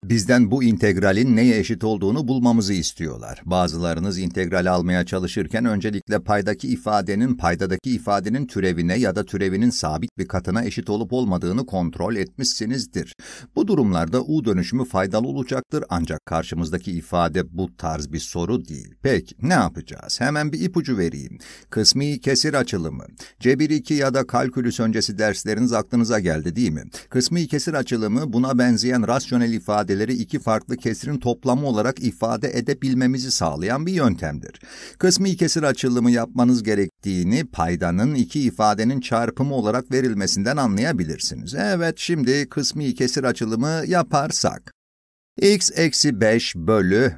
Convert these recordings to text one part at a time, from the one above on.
Bizden bu integralin neye eşit olduğunu bulmamızı istiyorlar. Bazılarınız integrali almaya çalışırken öncelikle paydadaki ifadenin türevine ya da türevinin sabit bir katına eşit olup olmadığını kontrol etmişsinizdir. Bu durumlarda U dönüşümü faydalı olacaktır ancak karşımızdaki ifade bu tarz bir soru değil. Peki ne yapacağız? Hemen bir ipucu vereyim. Kısmi kesir açılımı. Cebir 2 ya da kalkülüs öncesi dersleriniz aklınıza geldi değil mi? Kısmi kesir açılımı buna benzeyen rasyonel ifadeleri iki farklı kesirin toplamı olarak ifade edebilmemizi sağlayan bir yöntemdir. Kısmi kesir açılımı yapmanız gerektiğini paydanın iki ifadenin çarpımı olarak verilmesinden anlayabilirsiniz. Evet, şimdi kısmi kesir açılımı yaparsak. X eksi 5 bölü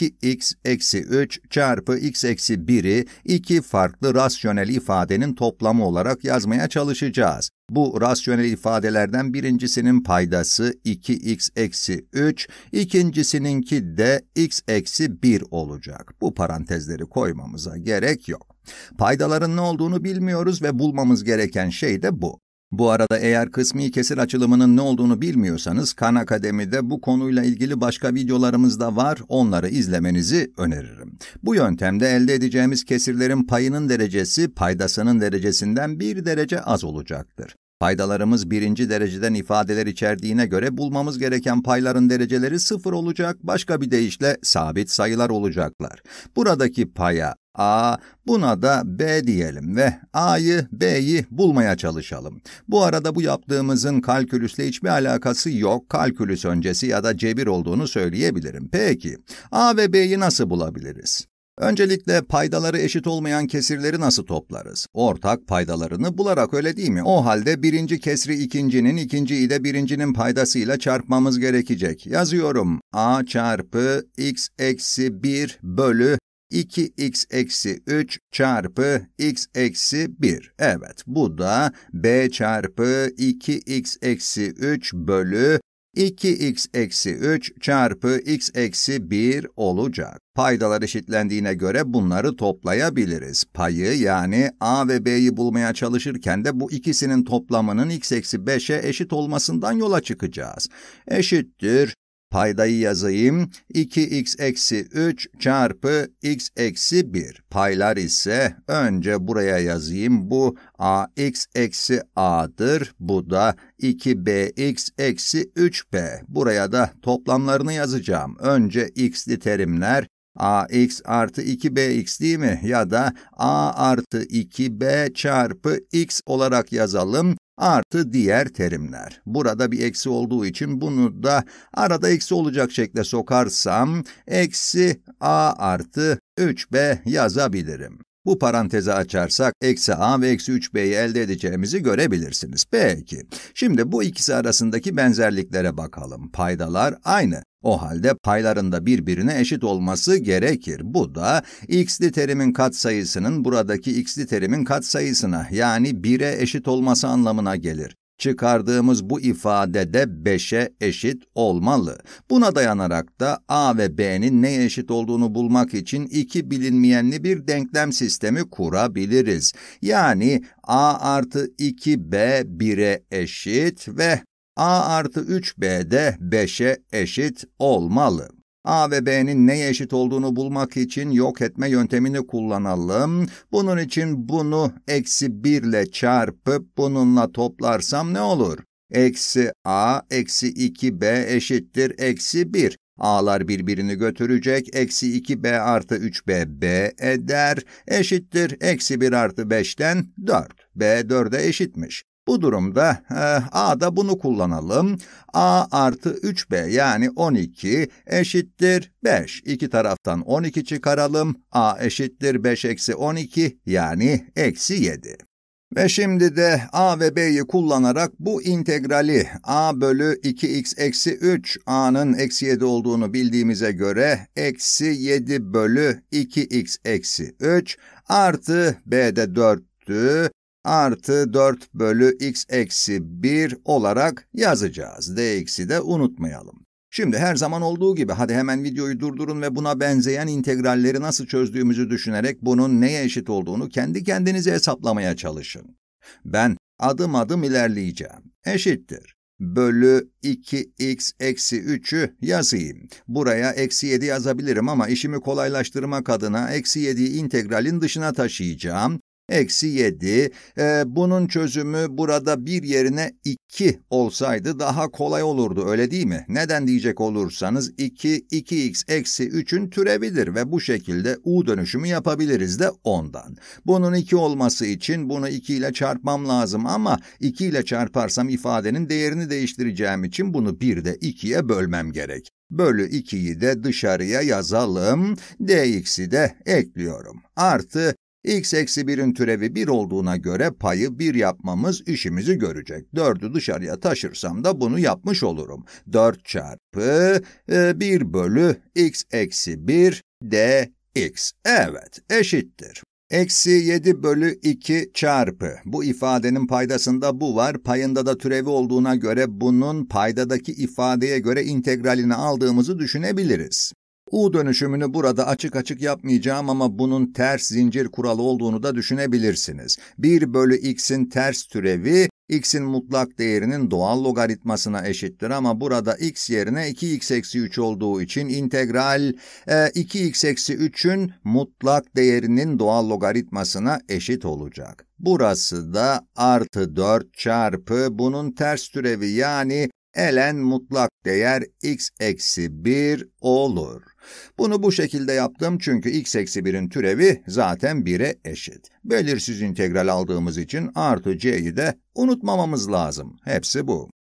2x eksi 3 çarpı x eksi 1'i iki farklı rasyonel ifadenin toplamı olarak yazmaya çalışacağız. Bu rasyonel ifadelerden birincisinin paydası 2x eksi 3, ikincisininki de x eksi 1 olacak. Bu parantezleri koymamıza gerek yok. Paydaların ne olduğunu bilmiyoruz ve bulmamız gereken şey de bu. Bu arada eğer kısmi kesir açılımının ne olduğunu bilmiyorsanız Khan Akademi'de bu konuyla ilgili başka videolarımız da var, onları izlemenizi öneririm. Bu yöntemde elde edeceğimiz kesirlerin payının derecesi paydasının derecesinden 1 derece az olacaktır. Paydalarımız birinci dereceden ifadeler içerdiğine göre bulmamız gereken payların dereceleri 0 olacak, başka bir deyişle sabit sayılar olacaklar. Buradaki paya A, buna da B diyelim ve A'yı, B'yi bulmaya çalışalım. Bu arada bu yaptığımızın kalkülüsle hiçbir alakası yok, kalkülüs öncesi ya da cebir olduğunu söyleyebilirim. Peki, A ve B'yi nasıl bulabiliriz? Öncelikle paydaları eşit olmayan kesirleri nasıl toplarız? Ortak paydalarını bularak, öyle değil mi? O halde birinci kesri ikincinin, ikinciyi de birincinin paydasıyla çarpmamız gerekecek. Yazıyorum. A çarpı x eksi 1 bölü 2x eksi 3 çarpı x eksi 1. Evet, bu da B çarpı 2x eksi 3 bölü 2x eksi 3 çarpı x eksi 1 olacak. Paydalar eşitlendiğine göre bunları toplayabiliriz. Payı yani A ve B'yi bulmaya çalışırken de bu ikisinin toplamının x eksi 5'e eşit olmasından yola çıkacağız. Eşittir. Paydayı yazayım. 2x eksi 3 çarpı x eksi 1. Paylar ise önce buraya yazayım. Bu ax eksi a'dır. Bu da 2bx eksi 3b. Buraya da toplamlarını yazacağım. Önce x'li terimler ax artı 2bx değil mi? Ya da a artı 2b çarpı x olarak yazalım. Artı diğer terimler. Burada bir eksi olduğu için bunu da arada eksi olacak şekle sokarsam eksi a artı 3b yazabilirim. Bu parantezi açarsak eksi a ve eksi 3b'yi elde edeceğimizi görebilirsiniz. Peki, şimdi bu ikisi arasındaki benzerliklere bakalım. Paydalar aynı. O halde payların da birbirine eşit olması gerekir. Bu da x'li terimin katsayısının buradaki x'li terimin katsayısına yani 1'e eşit olması anlamına gelir. Çıkardığımız bu ifade de 5'e eşit olmalı. Buna dayanarak da a ve b'nin neye eşit olduğunu bulmak için iki bilinmeyenli bir denklem sistemi kurabiliriz. Yani a artı 2b 1'e eşit ve a artı 3b de 5'e eşit olmalı. A ve B'nin neye eşit olduğunu bulmak için yok etme yöntemini kullanalım. Bunun için bunu eksi 1 ile çarpıp bununla toplarsam ne olur? Eksi A eksi 2B eşittir eksi 1. A'lar birbirini götürecek. Eksi 2B artı 3B B eder. Eşittir eksi 1 artı 5'ten 4. B 4'e eşitmiş. Bu durumda A'da bunu kullanalım. A artı 3B yani 12 eşittir 5. İki taraftan 12 çıkaralım. A eşittir 5 eksi 12 yani eksi 7. Ve şimdi de a ve b'yi kullanarak bu integrali a bölü 2x eksi 3, a'nın eksi 7 olduğunu bildiğimize göre eksi 7 bölü 2x eksi 3 artı b'de 4'tü. Artı 4 bölü x eksi 1 olarak yazacağız. Dx'i de unutmayalım. Şimdi her zaman olduğu gibi hadi hemen videoyu durdurun ve buna benzeyen integralleri nasıl çözdüğümüzü düşünerek bunun neye eşit olduğunu kendi kendinize hesaplamaya çalışın. Ben adım adım ilerleyeceğim. Eşittir. bölü 2x eksi 3'ü yazayım. Buraya eksi 7 yazabilirim ama işimi kolaylaştırmak adına eksi 7'yi integralin dışına taşıyacağım. Eksi 7, bunun çözümü burada bir yerine 2 olsaydı daha kolay olurdu, öyle değil mi? Neden diyecek olursanız 2x eksi 3'ün türevidir ve bu şekilde u dönüşümü yapabiliriz de ondan. Bunun 2 olması için bunu 2 ile çarpmam lazım ama 2 ile çarparsam ifadenin değerini değiştireceğim için bunu bir de 2'ye bölmem gerek. Bölü 2'yi de dışarıya yazalım, dx'i de ekliyorum. Artı x eksi 1'in türevi 1 olduğuna göre payı 1 yapmamız işimizi görecek. 4'ü dışarıya taşırsam da bunu yapmış olurum. 4 çarpı 1 bölü x eksi 1 dx. Evet, eşittir. Eksi 7 bölü 2 çarpı. Bu ifadenin paydasında bu var, payında da türevi olduğuna göre bunun paydadaki ifadeye göre integralini aldığımızı düşünebiliriz. U dönüşümünü burada açık açık yapmayacağım ama bunun ters zincir kuralı olduğunu da düşünebilirsiniz. 1 bölü x'in ters türevi, x'in mutlak değerinin doğal logaritmasına eşittir ama burada x yerine 2x eksi 3 olduğu için integral 2x eksi 3'ün mutlak değerinin doğal logaritmasına eşit olacak. Burası da artı 4 çarpı bunun ters türevi yani ln mutlak değer x eksi 1 olur. Bunu bu şekilde yaptım çünkü x eksi 1'in türevi zaten 1'e eşit. Belirsiz integral aldığımız için artı c'yi de unutmamamız lazım. Hepsi bu.